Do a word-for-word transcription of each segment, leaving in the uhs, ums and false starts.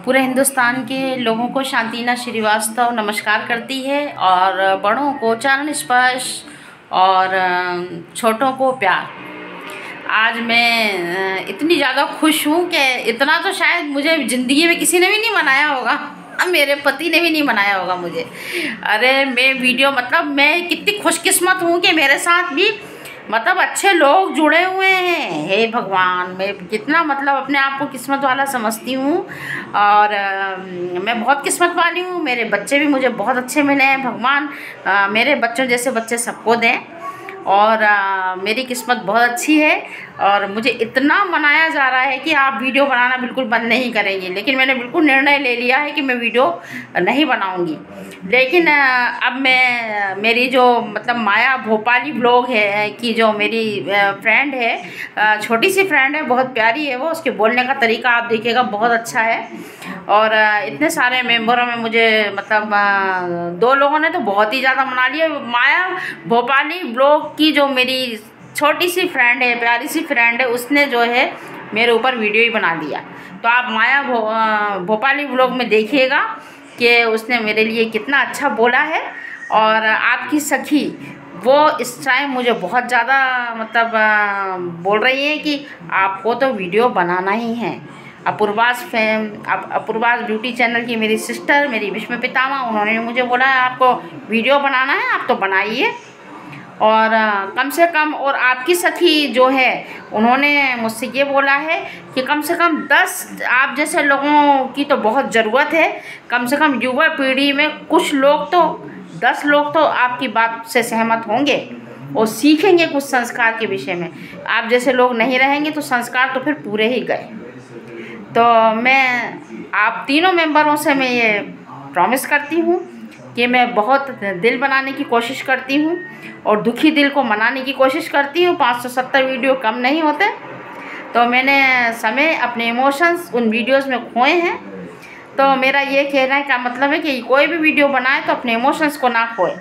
पूरे हिंदुस्तान के लोगों को शांतिना श्रीवास्तव नमस्कार करती है और बड़ों को चरण स्पर्श और छोटों को प्यार। आज मैं इतनी ज़्यादा खुश हूँ कि इतना तो शायद मुझे ज़िंदगी में किसी ने भी नहीं मनाया होगा, अब मेरे पति ने भी नहीं मनाया होगा मुझे। अरे मैं वीडियो मतलब मैं कितनी खुशकिस्मत हूँ कि मेरे साथ भी मतलब अच्छे लोग जुड़े हुए हैं। हे भगवान, मैं कितना मतलब अपने आप को किस्मत वाला समझती हूँ और आ, मैं बहुत किस्मत वाली हूँ। मेरे बच्चे भी मुझे बहुत अच्छे मिले हैं। भगवान आ, मेरे बच्चों जैसे बच्चे सबको दें और आ, मेरी किस्मत बहुत अच्छी है। और मुझे इतना मनाया जा रहा है कि आप वीडियो बनाना बिल्कुल बंद नहीं करेंगे, लेकिन मैंने बिल्कुल निर्णय ले लिया है कि मैं वीडियो नहीं बनाऊंगी। लेकिन आ, अब मैं मेरी जो मतलब माया भोपाली ब्लॉग है कि जो मेरी फ्रेंड है, छोटी सी फ्रेंड है, बहुत प्यारी है वो, उसके बोलने का तरीका आप देखिएगा बहुत अच्छा है। और इतने सारे मेंबरों में मुझे मतलब दो लोगों ने तो बहुत ही ज़्यादा मना लिया। माया भोपाली ब्लॉग की जो मेरी छोटी सी फ्रेंड है, प्यारी सी फ्रेंड है, उसने जो है मेरे ऊपर वीडियो ही बना दिया। तो आप माया भो, भोपाली ब्लॉग में देखिएगा कि उसने मेरे लिए कितना अच्छा बोला है। और आपकी सखी वो इस टाइम मुझे बहुत ज़्यादा मतलब बोल रही है कि आपको तो वीडियो बनाना ही है। Apurva's fam Apurva's beauty channel की मेरी सिस्टर, मेरी विश्व पितामा, उन्होंने मुझे बोला है आपको वीडियो बनाना है, आप तो बनाइए। और कम से कम और आपकी सखी जो है उन्होंने मुझसे ये बोला है कि कम से कम दस आप जैसे लोगों की तो बहुत ज़रूरत है। कम से कम युवा पीढ़ी में कुछ लोग तो दस लोग तो आपकी बात से सहमत होंगे और सीखेंगे कुछ संस्कार के विषय में। आप जैसे लोग नहीं रहेंगे तो संस्कार तो फिर पूरे ही गए। तो मैं आप तीनों मेंबरों से मैं ये प्रॉमिस करती हूँ कि मैं बहुत दिल बनाने की कोशिश करती हूँ और दुखी दिल को मनाने की कोशिश करती हूँ। पाँच सौ सत्तर वीडियो कम नहीं होते, तो मैंने समय अपने इमोशंस उन वीडियोस में खोए हैं। तो मेरा ये कहना का मतलब है कि कोई भी वीडियो बनाए तो अपने इमोशंस को ना खोए।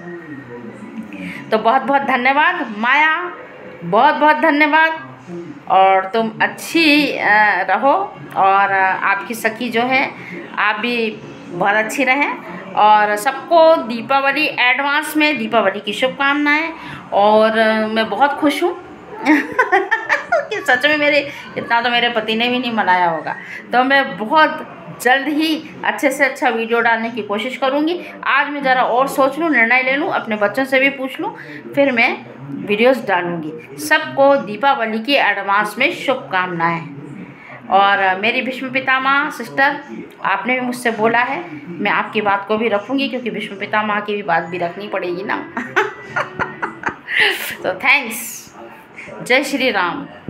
तो बहुत बहुत धन्यवाद माया, बहुत बहुत धन्यवाद। और तुम अच्छी रहो और आपकी सखी जो है आप भी बहुत अच्छी रहें। और सबको दीपावली एडवांस में दीपावली की शुभकामनाएं। और मैं बहुत खुश हूँ कि सच में मेरे इतना तो मेरे पति ने भी नहीं मनाया होगा। तो मैं बहुत जल्द ही अच्छे से अच्छा वीडियो डालने की कोशिश करूँगी। आज मैं ज़रा और सोच लूँ, निर्णय ले लूँ, अपने बच्चों से भी पूछ लूँ, फिर मैं वीडियोस डालूँगी। सबको दीपावली की एडवांस में शुभकामनाएं। और मेरी भीष्म पितामह सिस्टर, आपने भी मुझसे बोला है, मैं आपकी बात को भी रखूँगी क्योंकि भीष्म पितामह की भी बात भी रखनी पड़ेगी ना। तो थैंक्स। जय श्री राम।